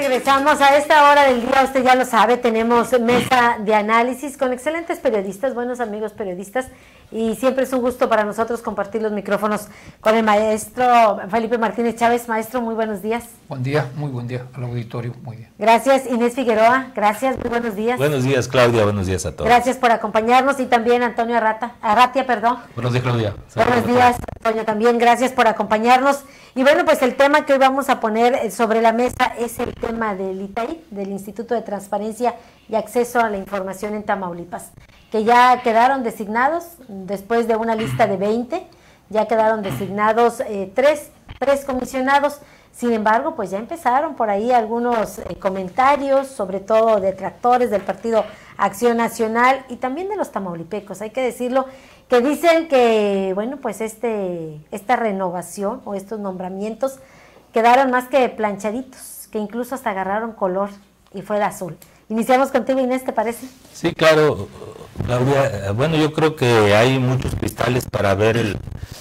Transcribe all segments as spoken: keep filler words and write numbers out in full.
regresamos a esta hora del día, usted ya lo sabe, tenemos mesa de análisis con excelentes periodistas, buenos amigos periodistas, y siempre es un gusto para nosotros compartir los micrófonos con el maestro Felipe Martínez Chávez. Maestro, muy buenos días. Buen día, muy buen día al auditorio, muy bien. Gracias, Inés Figueroa, gracias, muy buenos días. Buenos días, Claudia, buenos días a todos. Gracias por acompañarnos, y también Antonio Arrata, Arratia, perdón. Buenos días, Claudia. Buenos días, Antonio, también gracias por acompañarnos. Y bueno, pues el tema que hoy vamos a poner sobre la mesa es el tema del I T A I, del Instituto de Transparencia y Acceso a la Información en Tamaulipas, que ya quedaron designados, después de una lista de veinte, ya quedaron designados eh, tres, tres comisionados. Sin embargo, pues ya empezaron por ahí algunos eh, comentarios, sobre todo detractores del Partido Acción Nacional y también de los tamaulipecos, hay que decirlo, que dicen que, bueno, pues este esta renovación o estos nombramientos quedaron más que planchaditos, que incluso hasta agarraron color y fue de azul. Iniciamos contigo, Inés, ¿te parece? Sí, claro, Claudia. Bueno, yo creo que hay muchos cristales para ver el,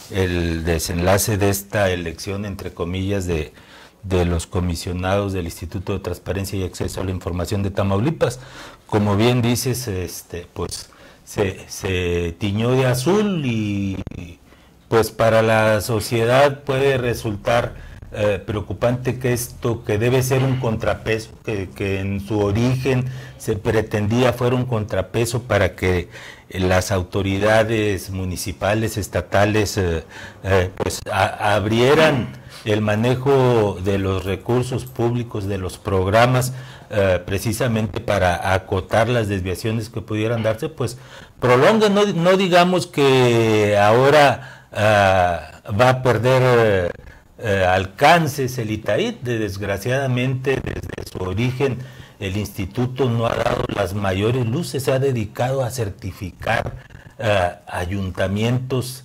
el desenlace de esta elección, entre comillas, de, de los comisionados del Instituto de Transparencia y Acceso a la Información de Tamaulipas. Como bien dices, este, pues se, se tiñó de azul y pues para la sociedad puede resultar eh, preocupante que esto, que debe ser un contrapeso, que, que en su origen se pretendía fuera un contrapeso para que las autoridades municipales, estatales, eh, eh, pues a, abrieran el manejo de los recursos públicos, de los programas, eh, precisamente para acotar las desviaciones que pudieran darse, pues prolonga, no, no digamos que ahora uh, va a perder uh, alcances el I T A I. Desgraciadamente, desde su origen, el instituto no ha dado las mayores luces, se ha dedicado a certificar uh, ayuntamientos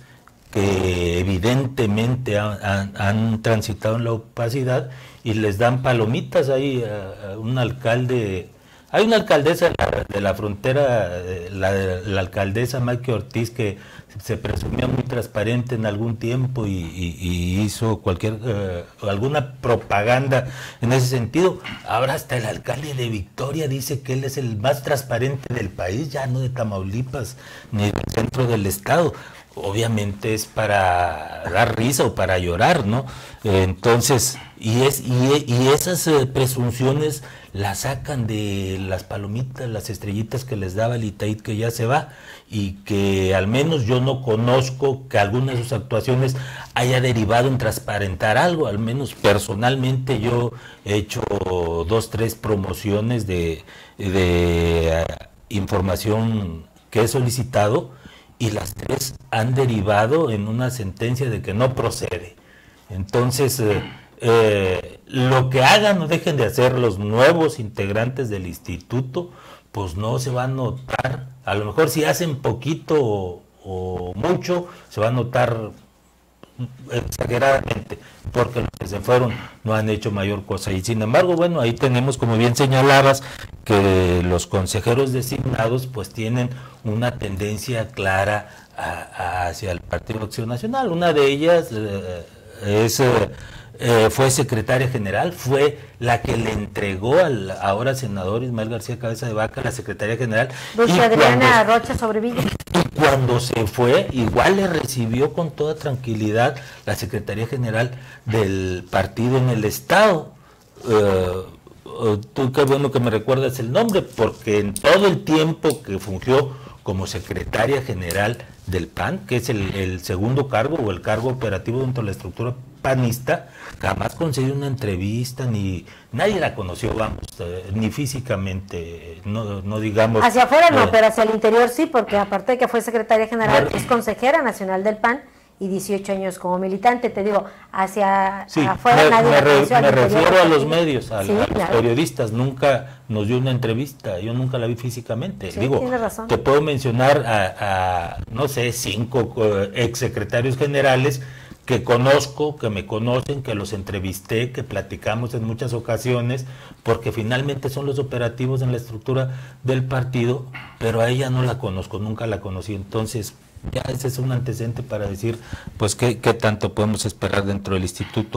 que evidentemente han, han, han transitado en la opacidad y les dan palomitas. Hay uh, un alcalde, hay una alcaldesa de la, de la frontera, la, la alcaldesa Maike Ortiz, que se presumía muy transparente en algún tiempo y, y, y hizo cualquier uh, alguna propaganda en ese sentido. Ahora hasta el alcalde de Victoria dice que él es el más transparente del país, ya no de Tamaulipas ni del centro del estado. Obviamente es para dar risa o para llorar, ¿no? Eh, entonces, y es y, y esas eh, presunciones las sacan de las palomitas, las estrellitas que les daba el I T A I, que ya se va, y que al menos yo no conozco que alguna de sus actuaciones haya derivado en transparentar algo. Al menos personalmente yo he hecho dos, tres promociones de, de uh, información que he solicitado, y las tres han derivado en una sentencia de que no procede. Entonces, eh, eh, lo que hagan o dejen de hacer los nuevos integrantes del instituto, pues no se va a notar. A lo mejor si hacen poquito o, o mucho, se va a notar exageradamente, porque los que se fueron no han hecho mayor cosa. Y sin embargo, bueno, ahí tenemos, como bien señalabas, que los consejeros designados pues tienen una tendencia clara a, a, hacia el Partido Acción Nacional. Una de ellas eh, es eh, eh, fue secretaria general, fue la que le entregó al ahora senador Ismael García Cabeza de Vaca la secretaria general. Dulce Adriana Rocha Sobrevilla. Y cuando se fue, igual le recibió con toda tranquilidad la secretaría general del partido en el estado. Uh, tú qué bueno que me recuerdas el nombre, porque en todo el tiempo que fungió como secretaria general del P A N, que es el, el segundo cargo o el cargo operativo dentro de la estructura panista, jamás concedió una entrevista, ni nadie la conoció, vamos, eh, ni físicamente, no, no digamos... Hacia afuera no, eh, pero hacia el interior sí, porque aparte de que fue secretaria general, bueno, es consejera nacional del P A N y dieciocho años como militante. Te digo, hacia sí, afuera me, nadie me, la re, conoció. Me refiero a los medios, a, sí, a los claro. periodistas, nunca nos dio una entrevista, yo nunca la vi físicamente. Sí, digo, tiene razón. te puedo mencionar a, a no sé, cinco uh, exsecretarios generales que conozco, que me conocen, que los entrevisté, que platicamos en muchas ocasiones, porque finalmente son los operativos en la estructura del partido, pero a ella no la conozco, nunca la conocí. Entonces, ya ese es un antecedente para decir, pues, qué, qué tanto podemos esperar dentro del instituto.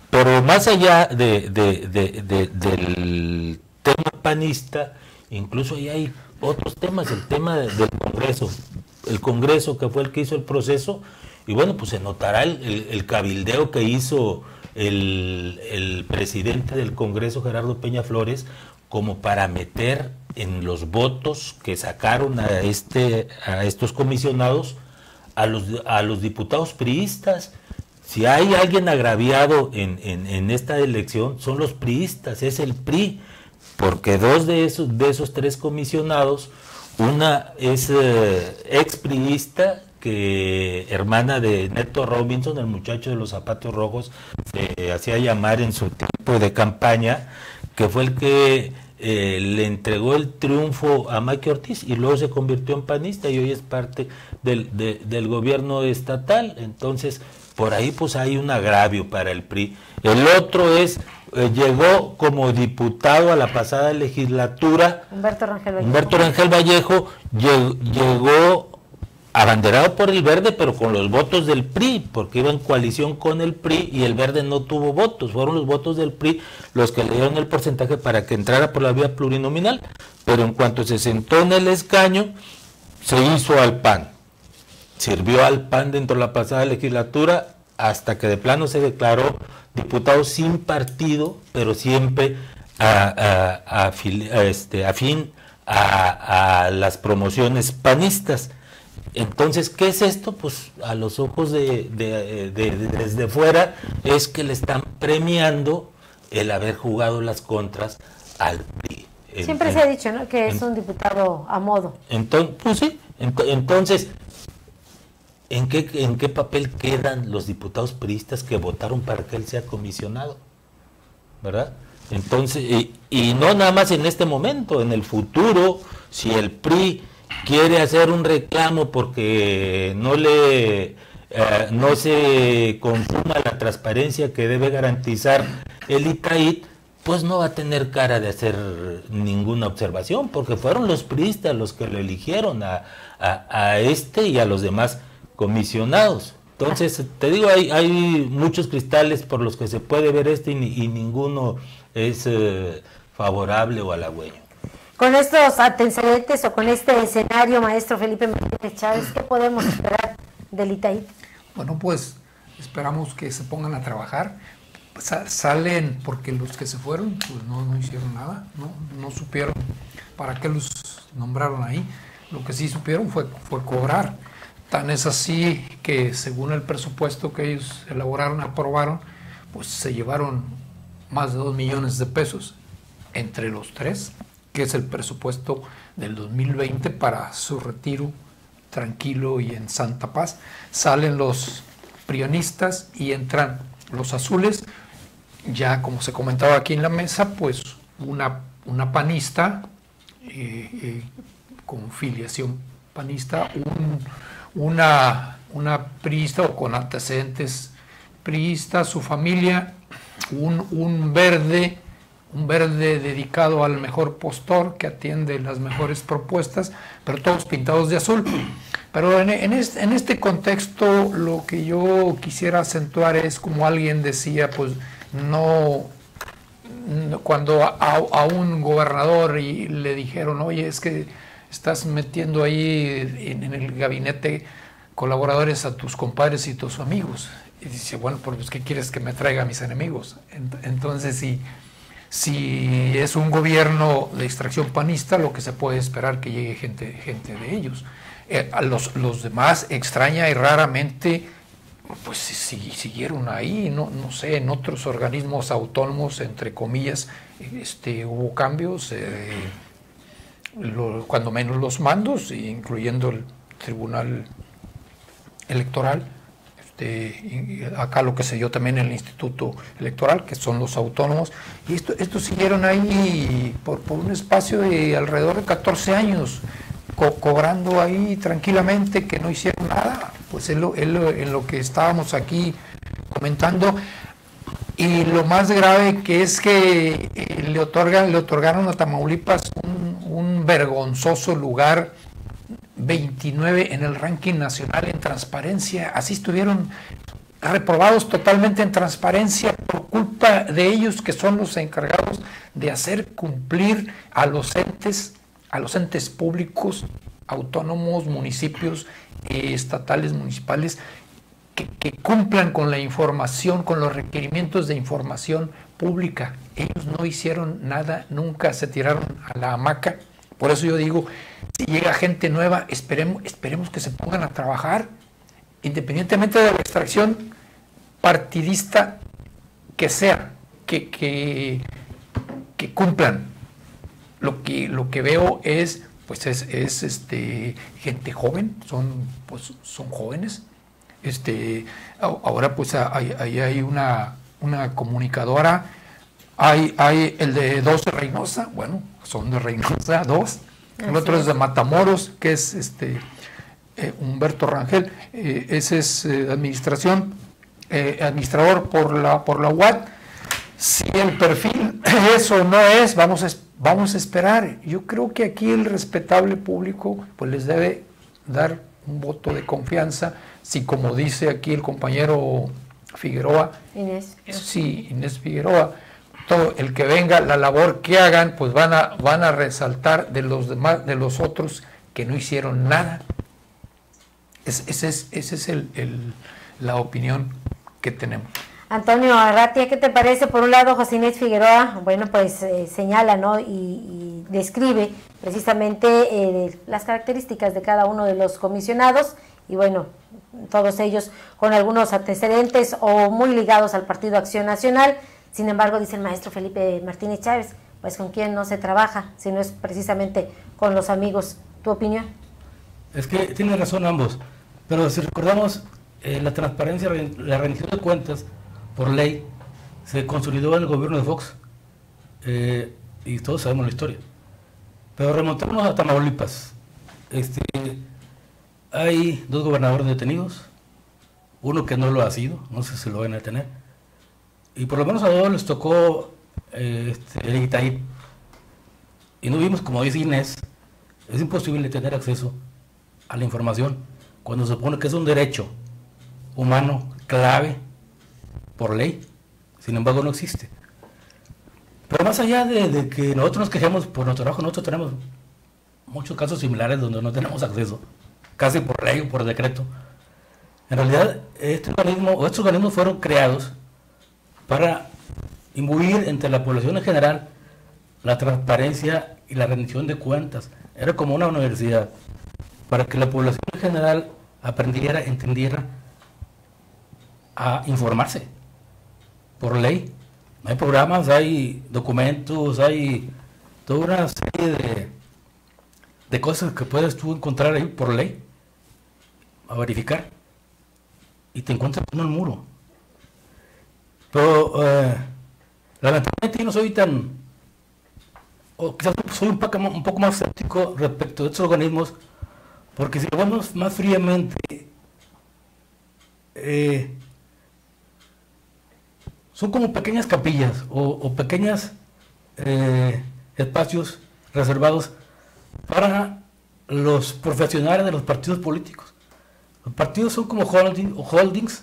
Pero más allá de, de, de, de, del tema panista, incluso ahí hay otros temas, el tema de, del Congreso, el Congreso que fue el que hizo el proceso, y bueno, pues se notará el, el, el cabildeo que hizo el, el presidente del Congreso, Gerardo Peña Flores, como para meter en los votos que sacaron a, este, a estos comisionados a los, a los diputados priistas. Si hay alguien agraviado en, en, en esta elección, son los priistas, es el P R I, porque dos de esos, de esos tres comisionados, una es eh, ex priista, que hermana de Neto Robinson, el muchacho de los zapatos rojos, se hacía llamar en su tiempo de campaña, que fue el que eh, le entregó el triunfo a Mike Ortiz y luego se convirtió en panista y hoy es parte del, de, del gobierno estatal. Entonces, por ahí pues hay un agravio para el P R I. El otro es, eh, llegó como diputado a la pasada legislatura, Humberto Rangel Vallejo. Humberto Rangel Vallejo llegó, llegó abanderado por el Verde, pero con los votos del P R I, porque iba en coalición con el P R I y el Verde no tuvo votos, fueron los votos del P R I los que le dieron el porcentaje para que entrara por la vía plurinominal, pero en cuanto se sentó en el escaño, se hizo al P A N. Sirvió al P A N dentro de la pasada legislatura hasta que de plano se declaró diputado sin partido, pero siempre a, a, a, a, este, afín a, a las promociones panistas. Entonces, ¿qué es esto? Pues a los ojos de, de, de, de desde fuera es que le están premiando el haber jugado las contras al P R I. Siempre en, se ha dicho, ¿no?, que es en, un diputado a modo. Entonces, pues sí, ent entonces, ¿en qué, ¿en qué papel quedan los diputados priistas que votaron para que él sea comisionado? ¿Verdad? Entonces, y, y no nada más en este momento, en el futuro, si el P R I quiere hacer un reclamo porque no le eh, no se consuma la transparencia que debe garantizar el I T A I T, pues no va a tener cara de hacer ninguna observación, porque fueron los priistas los que lo eligieron a, a, a este y a los demás comisionados. Entonces, te digo, hay, hay muchos cristales por los que se puede ver este y, y ninguno es eh, favorable o halagüeño. Con estos antecedentes o con este escenario, maestro Felipe Martínez Chávez, ¿qué podemos esperar del I T A I T? Bueno, pues esperamos que se pongan a trabajar. Sa salen porque los que se fueron pues no, no hicieron nada, no, no supieron para qué los nombraron ahí. Lo que sí supieron fue, fue cobrar. Tan es así que según el presupuesto que ellos elaboraron, aprobaron, pues se llevaron más de dos millones de pesos entre los tres, que es el presupuesto del dos mil veinte para su retiro tranquilo y en santa paz. Salen los prionistas y entran los azules. Ya como se comentaba aquí en la mesa, pues una, una panista eh, eh, con filiación panista, un, una, una priista o con antecedentes priistas, su familia, un, un verde, un verde dedicado al mejor postor que atiende las mejores propuestas, pero todos pintados de azul. Pero en, en, este, en este contexto lo que yo quisiera acentuar es, como alguien decía, pues no, no cuando a, a un gobernador y le dijeron, oye, es que estás metiendo ahí en, en el gabinete colaboradores a tus compadres y tus amigos. Y dice, bueno, pues ¿qué quieres que me traiga a mis enemigos? Entonces, si, si es un gobierno de extracción panista, lo que se puede esperar que llegue gente, gente de ellos. Eh, a los, los demás, extraña y raramente, pues si, siguieron ahí, no, no sé, en otros organismos autónomos, entre comillas, este, hubo cambios, eh, lo, cuando menos los mandos, incluyendo el Tribunal Electoral. Este, acá lo que se dio también en el Instituto Electoral, que son los autónomos, y esto, estos siguieron ahí por, por un espacio de alrededor de catorce años, co cobrando ahí tranquilamente, que no hicieron nada, pues es lo, es lo, en lo que estábamos aquí comentando. Y lo más grave que es que eh, le, otorgan, le otorgaron a Tamaulipas un, un vergonzoso lugar veintinueve en el ranking nacional en transparencia. Así estuvieron reprobados totalmente en transparencia por culpa de ellos, que son los encargados de hacer cumplir a los entes, a los entes públicos, autónomos, municipios, eh, estatales, municipales, que, que cumplan con la información, con los requerimientos de información pública. Ellos no hicieron nada, nunca se tiraron a la hamaca. Por eso yo digo, si llega gente nueva, esperemos, esperemos que se pongan a trabajar, independientemente de la extracción partidista que sea, que, que, que cumplan. Lo que, lo que veo es, pues es, es este, gente joven, son, pues, son jóvenes. Este, ahora pues ahí hay, hay una, una comunicadora, hay, hay el de dos de Reynosa, bueno, son de Reynosa, dos. El otro es de Matamoros, que es este eh, Humberto Rangel, eh, ese es eh, administración, eh, administrador por la, por la U A D. Si el perfil eso no es, vamos a, vamos a esperar. Yo creo que aquí el respetable público pues les debe dar un voto de confianza, si como dice aquí el compañero Figueroa, Inés. Sí, Inés Figueroa, todo el que venga, la labor que hagan, pues van a, van a resaltar de los demás, de los otros que no hicieron nada. Es, ese es, ese es el, el, la opinión que tenemos. Antonio Arratia, ¿qué te parece? Por un lado, José Inés Figueroa, bueno, pues eh, señala, ¿no? Y, y describe precisamente eh, las características de cada uno de los comisionados, y bueno, todos ellos con algunos antecedentes o muy ligados al Partido Acción Nacional. Sin embargo, dice el maestro Felipe Martínez Chávez, pues con quién no se trabaja, si no es precisamente con los amigos. ¿Tu opinión? Es que tienen razón ambos, pero si recordamos, eh, la transparencia, la rendición de cuentas, por ley, se consolidó en el gobierno de Fox, eh, y todos sabemos la historia. Pero remontamos a Tamaulipas. Este, hay dos gobernadores detenidos, uno que no lo ha sido, no sé si lo van a detener, y por lo menos a dos les tocó eh, este, el Itaí. Y no vimos, como dice Inés, es imposible tener acceso a la información cuando se supone que es un derecho humano clave por ley. Sin embargo, no existe. Pero más allá de, de que nosotros nos quejemos por nuestro trabajo, nosotros tenemos muchos casos similares donde no tenemos acceso, casi por ley o por decreto. En realidad, este organismo, o estos organismos fueron creados para imbuir entre la población en general la transparencia y la rendición de cuentas. Era como una universidad, para que la población en general aprendiera, entendiera a informarse por ley. Hay programas, hay documentos, hay toda una serie de, de cosas que puedes tú encontrar ahí por ley, a verificar, y te encuentras con un muro. Pero eh, lamentablemente yo no soy tan, o quizás soy un poco, un poco más escéptico respecto de estos organismos, porque si lo vemos más fríamente, eh, son como pequeñas capillas o, o pequeños eh, espacios reservados para los profesionales de los partidos políticos. Los partidos son como holding, o holdings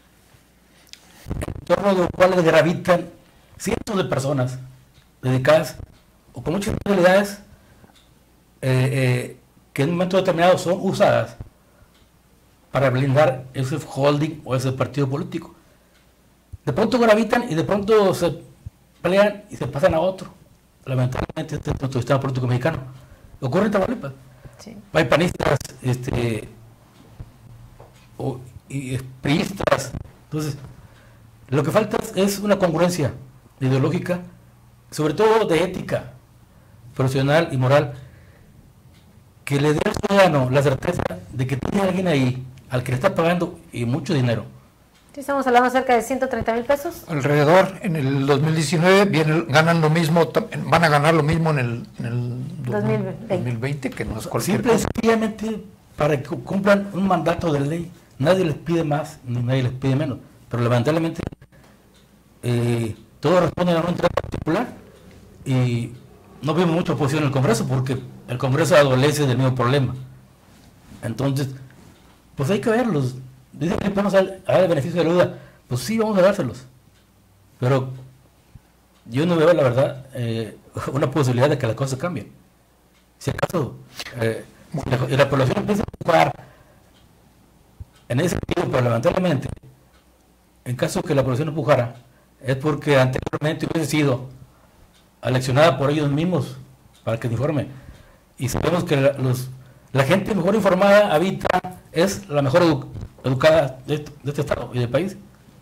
en torno a los cuales gravitan cientos de personas dedicadas o con muchas habilidades eh, eh, que en un momento determinado son usadas para blindar ese holding o ese partido político. De pronto gravitan y de pronto se pelean y se pasan a otro. Lamentablemente este es nuestro sistema político mexicano. Ocurre en Tamaulipas. Sí. Hay panistas, este, o, y priistas. Entonces, lo que falta es una congruencia ideológica, sobre todo de ética profesional y moral, que le dé al ciudadano la certeza de que tiene alguien ahí al que le está pagando y mucho dinero. Sí, estamos hablando cerca de ciento treinta mil pesos. Alrededor, en el dos mil diecinueve viene, ganan lo mismo, van a ganar lo mismo en el, en el dos mil veinte. dos mil veinte, que no es cualquier Simple y cosa. sencillamente para que cumplan un mandato de ley. Nadie les pide más, ni nadie les pide menos. Pero lamentablemente, eh, todos responden a un interés particular y no vemos mucha oposición en el Congreso porque el Congreso adolece del mismo problema. Entonces, pues hay que verlos. dicen que vamos a dar el beneficio de la duda. Pues sí, vamos a dárselos. Pero yo no veo, la verdad, eh, una posibilidad de que las cosas cambien. Si acaso eh, la, la población empieza a ocupar en ese sentido, pero lamentablemente, en caso que la población empujara, es porque anteriormente hubiese sido aleccionada por ellos mismos para que se informe. Y sabemos que la, los, la gente mejor informada habita, es la mejor edu, educada de, de este estado y del país.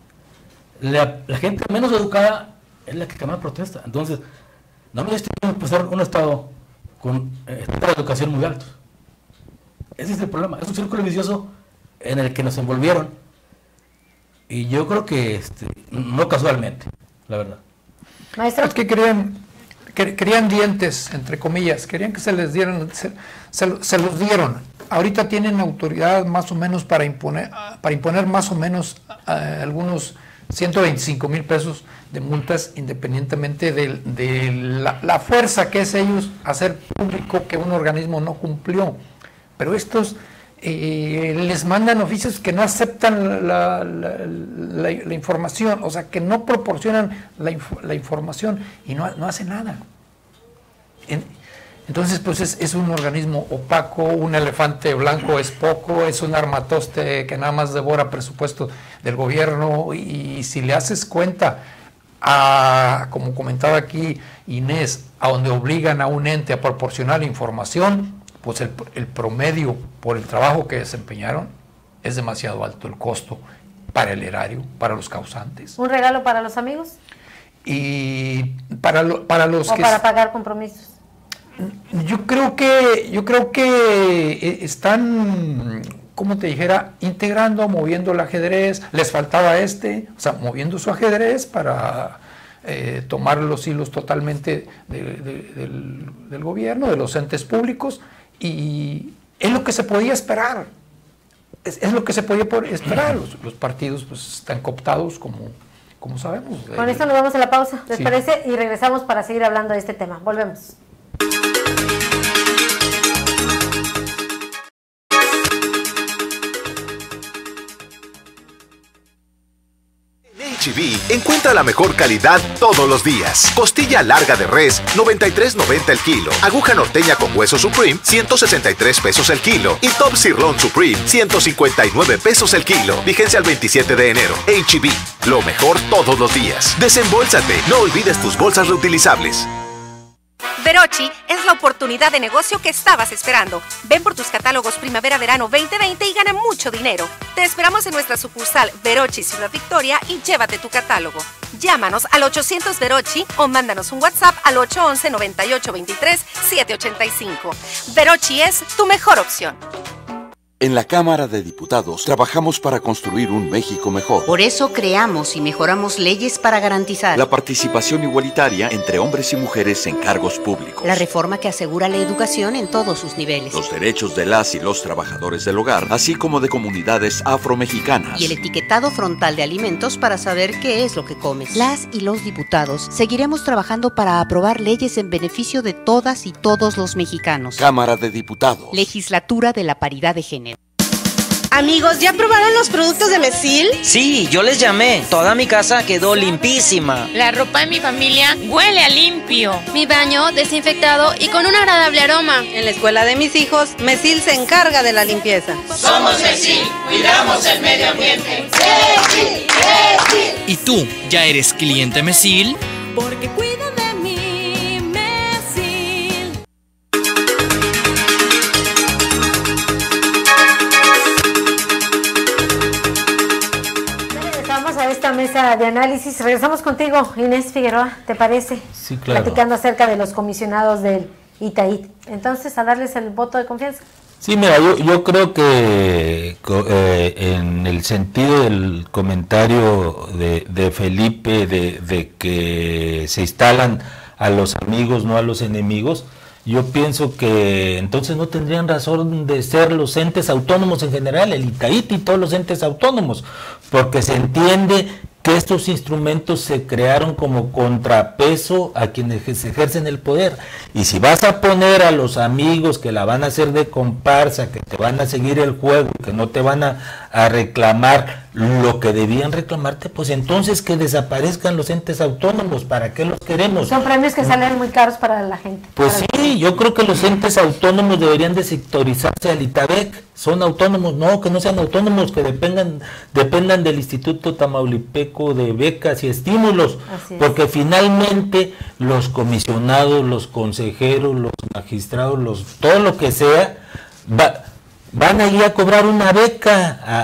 La, la gente menos educada es la que más protesta. Entonces, no me estimamos pasar un estado con eh, de educación muy altos. Ese es el problema. Es un círculo vicioso en el que nos envolvieron. Y yo creo que este, no casualmente, la verdad. Maestro. Es que querían, que, querían dientes, entre comillas, querían que se les dieran, se, se, se los dieron. Ahorita tienen autoridad más o menos para imponer, para imponer más o menos uh, algunos ciento veinticinco mil pesos de multas, independientemente de, de la, la fuerza que es ellos hacer público que un organismo no cumplió. Pero estos eh, les mandan oficios que no aceptan la, la, la, la información, o sea, que no proporcionan la, inf la información y no, no hacen nada. En, entonces, pues es, es un organismo opaco, un elefante blanco es poco, es un armatoste que nada más devora presupuesto del gobierno, y, y si le haces cuenta a, como comentaba aquí Inés, a donde obligan a un ente a proporcionar información, pues el, el promedio por el trabajo que desempeñaron es demasiado alto el costo para el erario, para los causantes. ¿Un regalo para los amigos? Y para, lo, para los ¿O que... para pagar compromisos? Yo creo que, yo creo que están, como te dijera, integrando, moviendo el ajedrez. Les faltaba este, o sea, moviendo su ajedrez para eh, tomar los hilos totalmente de, de, del, del gobierno, de los entes públicos, y es lo que se podía esperar. Es, es lo que se podía esperar. Los, los partidos pues están cooptados, como, como sabemos. Con esto nos vamos a la pausa, ¿les Sí. parece? Y regresamos para seguir hablando de este tema. Volvemos. H E B encuentra la mejor calidad todos los días. Costilla larga de res, noventa y tres noventa el kilo. Aguja norteña con hueso Supreme, ciento sesenta y tres pesos el kilo. Y Top Sirloin Supreme, ciento cincuenta y nueve pesos el kilo. Vigencia al veintisiete de enero. H E B, lo mejor todos los días. Desembolsate, no olvides tus bolsas reutilizables. Verochi es la oportunidad de negocio que estabas esperando. Ven por tus catálogos Primavera-Verano veinte veinte y gana mucho dinero. Te esperamos en nuestra sucursal Verochi Ciudad Victoria y llévate tu catálogo. Llámanos al ochocientos Verochi o mándanos un WhatsApp al ocho once, noventa y ocho veintitrés, setecientos ochenta y cinco. Verochi es tu mejor opción. En la Cámara de Diputados trabajamos para construir un México mejor. Por eso creamos y mejoramos leyes para garantizar La participación igualitaria entre hombres y mujeres en cargos públicos. la reforma que asegura la educación en todos sus niveles Los derechos de las y los trabajadores del hogar, así como de comunidades afromexicanas. y el etiquetado frontal de alimentos para saber qué es lo que comes. Las y los diputados seguiremos trabajando para aprobar leyes en beneficio de todas y todos los mexicanos. Cámara de Diputados. Legislatura de la Paridad de Género. Amigos, ¿ya probaron los productos de Mesil? Sí, yo les llamé. Toda mi casa quedó limpísima. La ropa de mi familia huele a limpio. Mi baño desinfectado y con un agradable aroma. En la escuela de mis hijos, Mesil se encarga de la limpieza. Somos Mesil, cuidamos el medio ambiente. Mesil, Mesil. ¿Y tú, ya eres cliente Mesil? Porque cuida de mí, Mesil. Regresamos a esta mesa de análisis. Regresamos contigo, Inés Figueroa, ¿te parece? Sí, claro. Platicando acerca de los comisionados del I T A I T. Entonces, a darles el voto de confianza. Sí, mira, yo, yo creo que eh, en el sentido del comentario de, de Felipe de, de que se instalan a los amigos, no a los enemigos, yo pienso que entonces no tendrían razón de ser los entes autónomos en general, el I T A I T y todos los entes autónomos, porque se entiende que estos instrumentos se crearon como contrapeso a quienes ejercen el poder. Y si vas a poner a los amigos que la van a hacer de comparsa, que te van a seguir el juego, que no te van a, a reclamar lo que debían reclamarte, pues entonces que desaparezcan los entes autónomos. ¿Para qué los queremos? Son premios que salen muy caros para la gente. Pues sí, yo creo que los entes autónomos deberían de sectorizarse al ITABEC. Son autónomos, no, que no sean autónomos, que dependan, dependan del Instituto Tamaulipeco de becas y estímulos, porque finalmente los comisionados, los consejeros, los magistrados, los todo lo que sea, va, van a ir a cobrar una beca, a,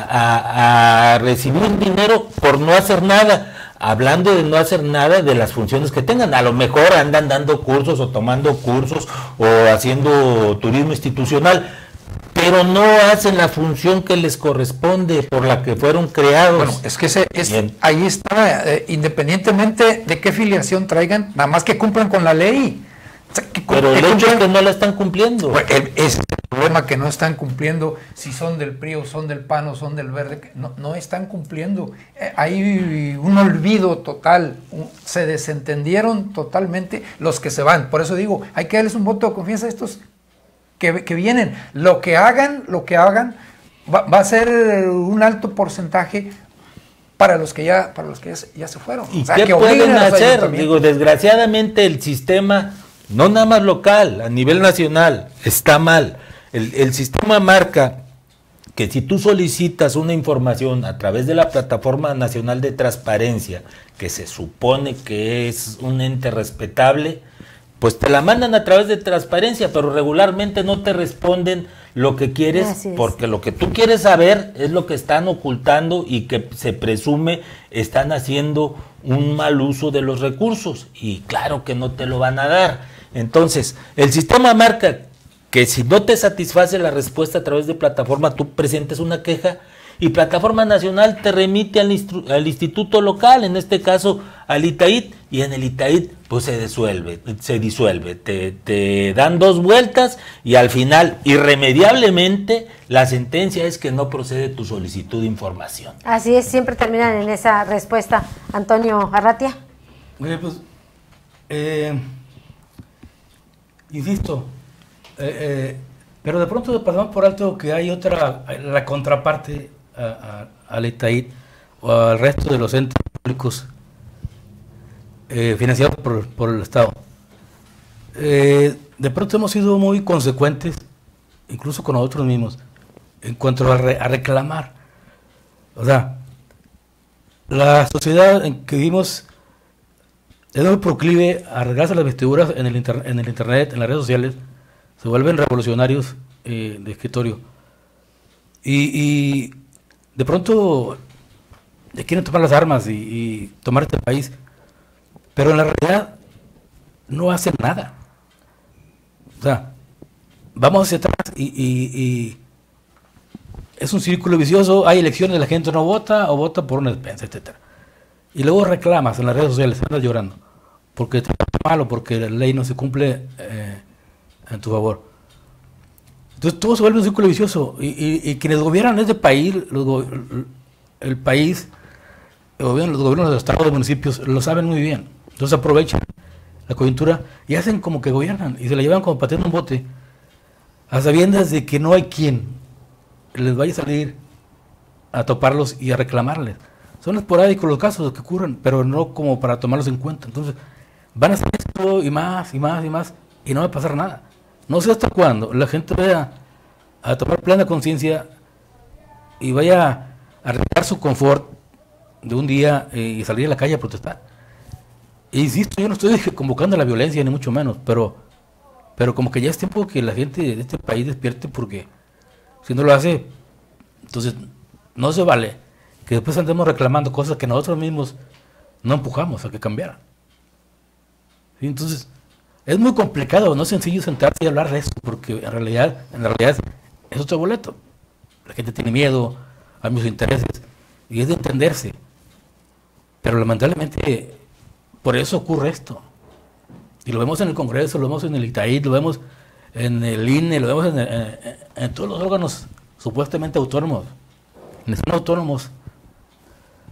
a, a recibir dinero por no hacer nada. Hablando de no hacer nada de las funciones que tengan, a lo mejor andan dando cursos o tomando cursos o haciendo turismo institucional, pero no hacen la función que les corresponde, por la que fueron creados. Bueno, es que ese, es, ahí está, eh, independientemente de qué filiación traigan, nada más que cumplan con la ley. O sea, que, pero el hecho es que no la están cumpliendo. Bueno, el, ese es el problema, que no están cumpliendo, si son del P R I o son del P A N o son del Verde, no, no están cumpliendo. Eh, hay un olvido total, un, se desentendieron totalmente los que se van. Por eso digo, hay que darles un voto de confianza a estos Que, que vienen. Lo que hagan, lo que hagan, va, va a ser un alto porcentaje para los que ya, para los que ya se, ya se fueron. ¿Y o sea, qué que pueden hacer? Digo, desgraciadamente el sistema, no nada más local, a nivel nacional, está mal. El, el sistema marca que si tú solicitas una información a través de la Plataforma Nacional de Transparencia, que se supone que es un ente respetable, pues te la mandan a través de transparencia, pero regularmente no te responden lo que quieres, porque lo que tú quieres saber es lo que están ocultando y que se presume están haciendo un mal uso de los recursos, y claro que no te lo van a dar. Entonces, el sistema marca que si no te satisface la respuesta a través de plataforma, tú presentes una queja, y Plataforma Nacional te remite al, al instituto local, en este caso al ITAIT, y en el ITAIT pues se disuelve, se disuelve, te, te dan dos vueltas y al final, irremediablemente, la sentencia es que no procede tu solicitud de información. Así es, siempre terminan en esa respuesta. Antonio Arratia. Oye, pues, eh, insisto, eh, eh, pero de pronto pasamos por alto que hay otra, la contraparte a, a, al ITAIT o al resto de los entes públicos eh, financiados por, por el Estado. Eh, de pronto hemos sido muy consecuentes, incluso con nosotros mismos, en cuanto a, re, a reclamar. O sea, la sociedad en que vivimos es muy proclive a arreglarse las vestiduras en el, inter, en el internet, en las redes sociales, se vuelven revolucionarios eh, de escritorio. Y, y de pronto quieren tomar las armas y, y tomar este país, pero en la realidad no hacen nada. O sea, vamos hacia atrás y, y, y es un círculo vicioso. Hay elecciones, la gente no vota o vota por una despensa, etcétera. Y luego reclamas en las redes sociales, andas llorando, porque te está mal o porque la ley no se cumple eh, en tu favor. Entonces todo se vuelve un círculo vicioso y, y, y quienes gobiernan este país, los go el país, el gobierno, los gobiernos de los estados, de municipios, lo saben muy bien. Entonces aprovechan la coyuntura y hacen como que gobiernan y se la llevan como pateando un bote, a sabiendas de que no hay quien les vaya a salir a toparlos y a reclamarles. Son esporádicos los casos que ocurren, pero no como para tomarlos en cuenta. Entonces van a hacer esto y más y más y más y no va a pasar nada. No sé hasta cuándo la gente vaya a tomar plena conciencia y vaya a arriesgar su confort de un día eh, y salir a la calle a protestar. E insisto, yo no estoy convocando a la violencia ni mucho menos, pero, pero como que ya es tiempo que la gente de este país despierte, porque si no lo hace, entonces no se vale que después andemos reclamando cosas que nosotros mismos no empujamos a que cambiaran. ¿Sí? Entonces es muy complicado, no es sencillo sentarse y hablar de eso, porque en realidad, en realidad es otro boleto. La gente tiene miedo a mis intereses y es de entenderse, pero lamentablemente por eso ocurre esto. Y lo vemos en el Congreso, lo vemos en el ITAIT, lo vemos en el I N E, lo vemos en, en, en todos los órganos supuestamente autónomos. Son autónomos,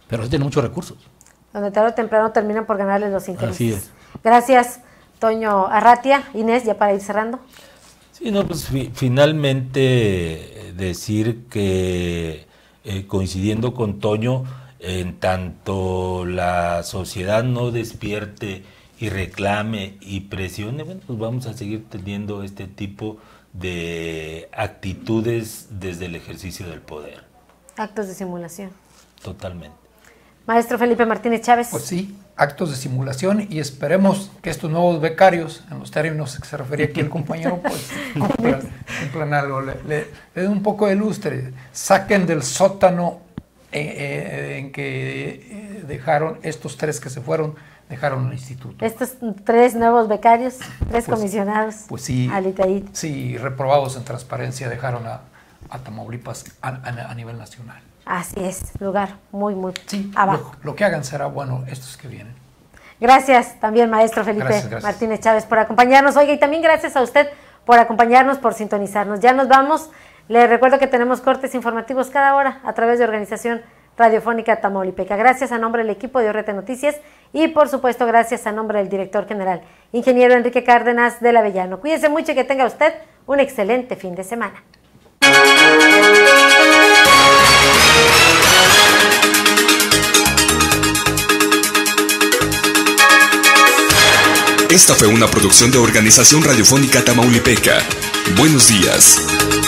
pero sí tiene muchos recursos. Donde tarde o temprano terminan por ganarles los intereses. Así es. Gracias, Toño Arratia. Inés, ya para ir cerrando. Sí, no, pues fi finalmente decir que eh, coincidiendo con Toño, en tanto la sociedad no despierte y reclame y presione, bueno, pues vamos a seguir teniendo este tipo de actitudes desde el ejercicio del poder. Actos de simulación. Totalmente. Maestro Felipe Martínez Chávez. Pues sí, actos de simulación, y esperemos que estos nuevos becarios, en los términos que se refería aquí el compañero, pues cumplan, cumplan algo, le, le, le den un poco de lustre, saquen del sótano eh, eh, en que eh, dejaron estos tres que se fueron, dejaron el instituto. Estos tres nuevos becarios, tres pues, comisionados pues sí, al ITAID. Sí, reprobados en transparencia, dejaron a, a Tamaulipas a, a, a nivel nacional. Así es, lugar muy, muy sí, abajo. Lo, lo que hagan será bueno estos que vienen. Gracias también, maestro Felipe gracias, gracias. Martínez Chávez, por acompañarnos. Oiga, y también gracias a usted por acompañarnos, por sintonizarnos. Ya nos vamos. Le recuerdo que tenemos cortes informativos cada hora a través de Organización Radiofónica Tamaulipeca. Gracias a nombre del equipo de O R T Noticias y, por supuesto, gracias a nombre del director general, ingeniero Enrique Cárdenas del Avellano. Cuídese mucho y que tenga usted un excelente fin de semana. Esta fue una producción de Organización Radiofónica Tamaulipeca. Buenos días.